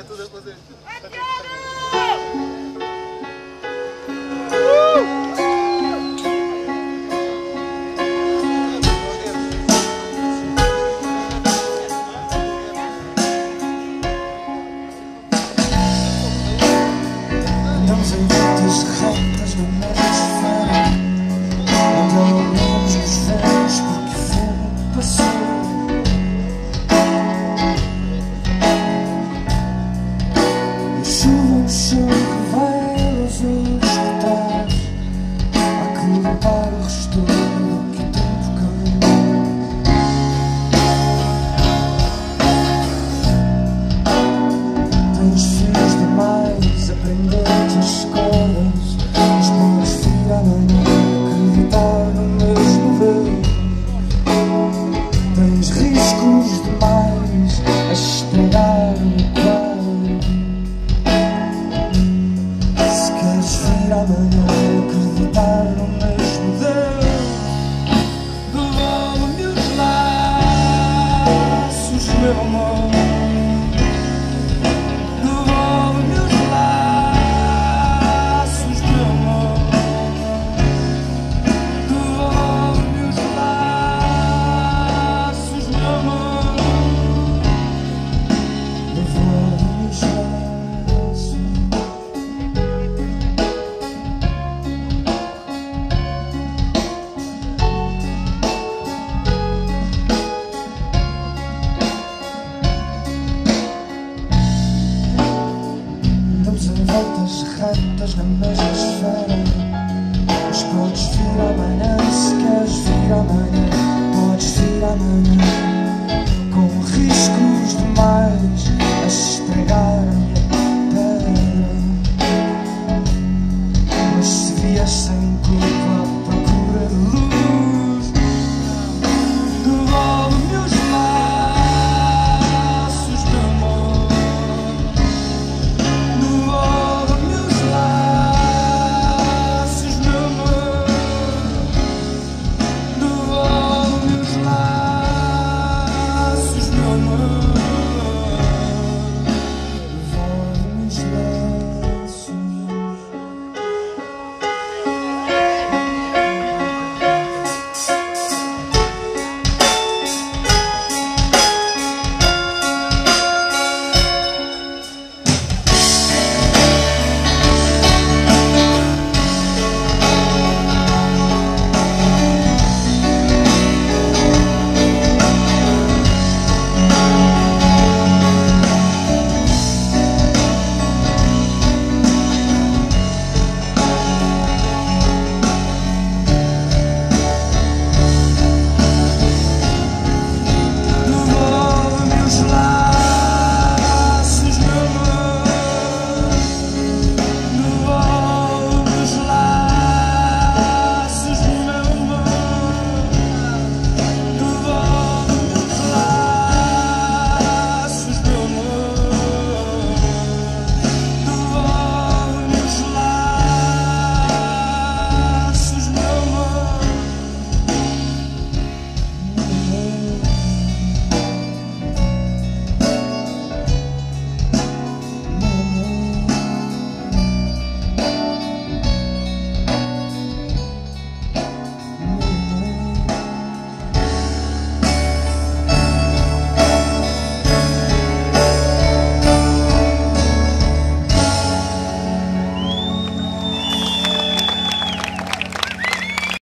É tudo a fazer. Andamos em voltas retas na mesma esfera, onde olhamos nos velhos porque o fogo passou. A chuva no chão que vai aos olhos cortados, há que limpar o restolho que o tempo queimou. Tens filhos demais, aprender-te as escolas, mas podes vir amanhã acreditar no mesmo ver. Tens riscos demais a esperar o quadro. Se queres vir amanhã acreditar no mesmo Deus, devolve-me os laços, meu amor. Voltas retas na mesma esfera, mas podes vir amanhã. Se queres vir amanhã, podes vir amanhã.